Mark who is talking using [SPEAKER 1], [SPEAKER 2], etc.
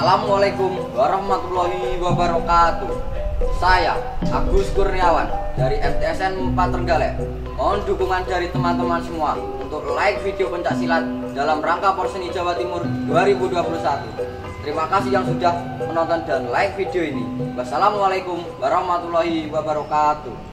[SPEAKER 1] Assalamualaikum warahmatullahi wabarakatuh. Saya Agus Kurniawan dari MTSN 4 Trenggalek. Mohon dukungan dari teman-teman semua untuk like video pencak silat dalam rangka Porseni Jawa Timur 2021. Terima kasih yang sudah menonton dan like video ini. Wassalamualaikum warahmatullahi wabarakatuh.